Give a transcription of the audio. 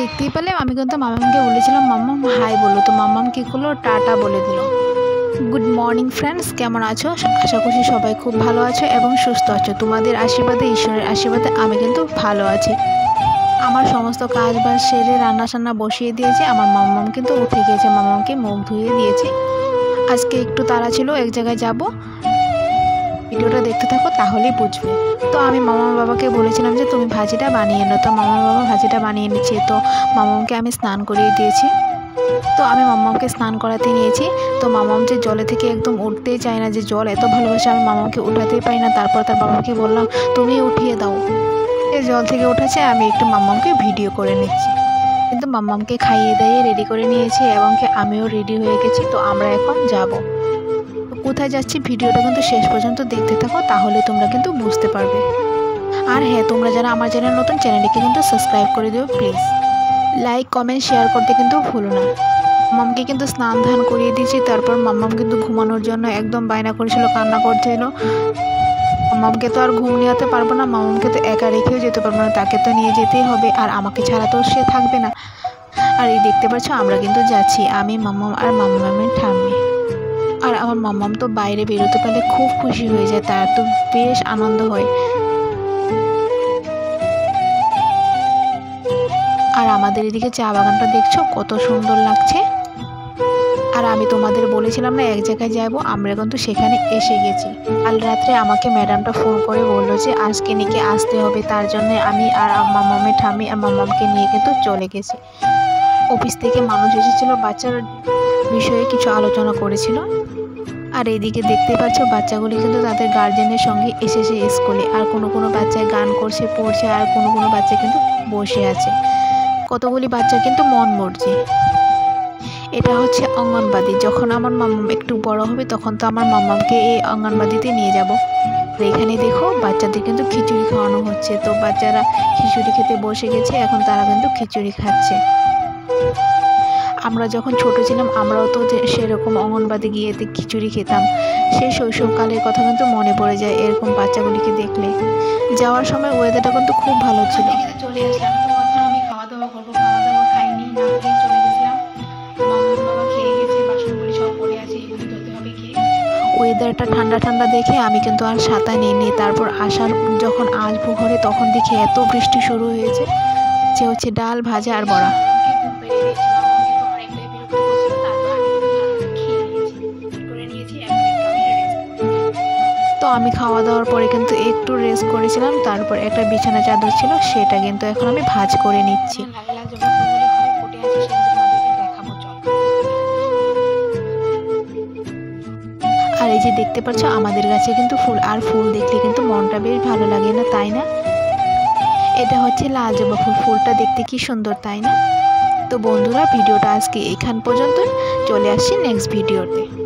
দেখতেই পেলে আমি কিন্তু মামামকে বলেছিলাম মাম্মাম হাই বলো, তো মাম্মাম কী করলো, টাটা বলে দিল। গুড মর্নিং ফ্রেন্ডস, কেমন আছো? আশা করছি সবাই খুব ভালো আছো এবং সুস্থ আছো। তোমাদের আশীর্বাদে, ঈশ্বরের আশীর্বাদে আমি কিন্তু ভালো আছি। আমার সমস্ত কাজ বাজ সেরে রান্না টান্না বসিয়ে দিয়েছে। আমার মাম্মাম কিন্তু উঠে গিয়েছে, মাম্মামকে মুখ ধুয়ে দিয়েছে। আজকে একটু তাড়া ছিল, এক জায়গায় যাব। ভিডিওটা দেখতে থাকো তাহলেই বুঝবে। তো আমি মামার বাবাকে বলেছিলাম যে তুমি ভাজিটা বানিয়ে নাও, তো মামার বাবা ভাজিটা বানিয়ে নিচ্ছে। তো মামামকে আমি স্নান করিয়ে দিয়েছি। তো আমি মাম্মামকে স্নান করাতে নিয়েছি। তো মামাম যে জলে থেকে একদম উঠতেই চায় না, যে জল এত ভালোবাসে, আমি মামামকে উঠাতেই পারি না। তারপর তার বাবাকে বললাম তুমি উঠিয়ে দাও। এ জল থেকে উঠেছে, আমি একটু মাম্মামকে ভিডিও করে নিচ্ছি। কিন্তু মাম্মামকে খাইয়ে দাইয়ে রেডি করে নিয়েছি এবং আমিও রেডি হয়ে গেছি। তো আমরা এখন যাব। কোথায় যাচ্ছি ভিডিওটা কিন্তু শেষ পর্যন্ত দেখতে থাকো, তাহলে তোমরা কিন্তু বুঝতে পারবে। আর হ্যাঁ, তোমরা যারা আমার চ্যানেল নতুন, চ্যানেলটিকে কিন্তু সাবস্ক্রাইব করে দিও প্লিজ। লাইক কমেন্ট শেয়ার করতে কিন্তু ভুলো না। মাম্মামকে কিন্তু স্নান ধান করিয়ে দিয়েছি। তারপর মাম্মাম কিন্তু ঘুমানোর জন্য একদম বায়না করেছিল, কান্না করছিল। মাম্মামকে তো আর ঘুম নিতে পারবো না, মাম্মামকে তো একা রেখেও যেতে পারবো না, তাকে তো নিয়ে যেতেই হবে। আর আমাকে ছাড়া তো সে থাকবে না। আর এই দেখতে পাচ্ছ আমরা কিন্তু যাচ্ছি, আমি, মাম্মাম আর মাম্মামের ঠাম্মি। আর আমার মাম্মাম তো বাইরে বেরোতে পারলে খুব খুশি হয়ে যায়, তার তো বেশ আনন্দ হয়। আর আমাদের এদিকে চা বাগানটা দেখছো কত সুন্দর লাগছে। আর আমি তোমাদের বলেছিলাম না এক জায়গায় যাব, আমরা কিন্তু সেখানে এসে গেছি। কাল রাত্রে আমাকে ম্যাডামটা ফোন করে বললো যে আজকে নাকি আসতে হবে, তার জন্য আমি আর মাম্মামের ঠাম্মি আর মাম্মামকে নিয়ে কিন্তু চলে গেছি। অফিস থেকে মানুষ এসেছিলো, বাচ্চার বিষয়ে কিছু আলোচনা করেছিল। আর এইদিকে দেখতে পাচ্ছ বাচ্চাগুলি কিন্তু তাদের গার্জেনের সঙ্গে এসেছে স্কুলে। আর কোনো কোনো বাচ্চায় গান করছে, পড়ছে, আর কোনো কোনো বাচ্চা কিন্তু বসে আছে। কতগুলি বাচ্চা কিন্তু মন মরছে। এটা হচ্ছে অঙ্গনবাড়ি। যখন আমার মাম্মাম একটু বড় হবে তখন তো আমার মাম্মামকে এই অঙ্গনবাড়িতে নিয়ে যাব। আর এখানে দেখো বাচ্চাদের কিন্তু খিচুড়ি খাওয়ানো হচ্ছে। তো বাচ্চারা খিচুড়ি খেতে বসে গেছে, এখন তারা কিন্তু খিচুড়ি খাচ্ছে। আমরা যখন ছোট ছিলাম আমরাও তো সেরকম অঙ্গনবাড়ি গিয়ে খিচুড়ি খেতাম। সেই শৈশবকালের কথা কিন্তু মনে পড়ে যায় এরকম বাচ্চাগুলিকে দেখলে। যাওয়ার সময় ওয়েদারটা কিন্তু খুব ভালো ছিল। চলে আসলাম, তো এখন আমি খাওয়া দাওয়া করবো। খাওয়া দাওয়া খাইনি, না খেয়ে চলে গেছিলাম। মাম্মাম বাবা খেয়ে গেছে, বাসনগুলি সব পড়ে আছে, এগুলি ধুতে হবে খেয়ে। ওয়েদারটা ঠান্ডা ঠান্ডা দেখে আমি কিন্তু আর ছাতা নিইনি। তারপর যখন আসবো ঘরে তখন দেখি এত বৃষ্টি শুরু হয়েছে, যে হচ্ছে ডাল ভাজা আর বড়া। তো আমি খাওয়া দাওয়ার পরে কিন্তু একটু রেস্ট করেছিলাম। তারপর একটা বিছানা চাদর ছিল, সেটা কিন্তু এখন আমি ভাঁজ করে নিচ্ছি। আর এই যে দেখতে পাচ্ছ আমাদের গাছে কিন্তু ফুল, আর ফুল দেখলে কিন্তু মনটা বেশ ভালো লাগে না, তাই না? এটা হচ্ছে লাল জবা ফুল, ফুলটা দেখতে কি সুন্দর, তাই না? তো বন্ধুরা ভিডিওটা আজকে এখান পর্যন্ত, চলে আসছি নেক্সট ভিডিওতে।